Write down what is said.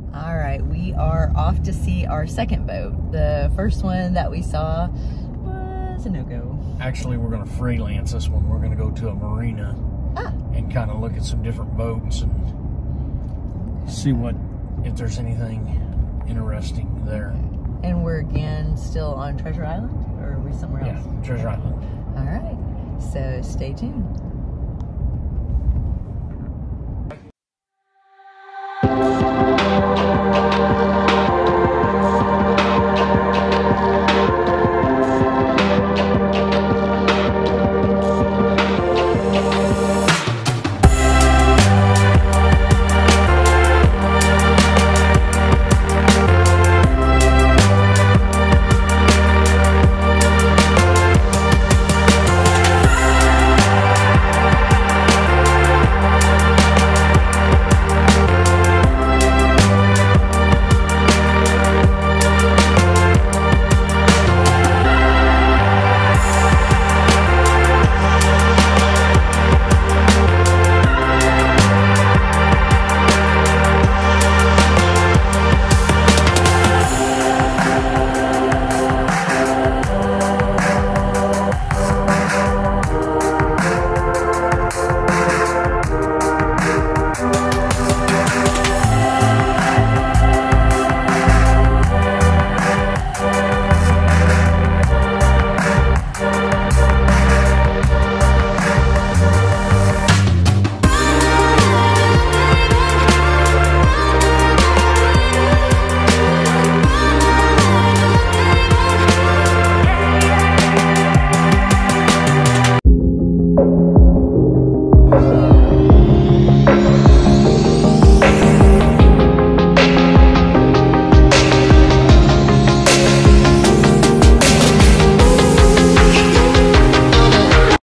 All right, we are off to see our second boat. The first one that we saw was a no-go. Actually, we're going to freelance this one. We're going to go to a marina and kind of look at some different boats and see if there's anything interesting there. And we're again still on Treasure Island, or are we somewhere else? Yeah, Treasure Island. All right, so stay tuned.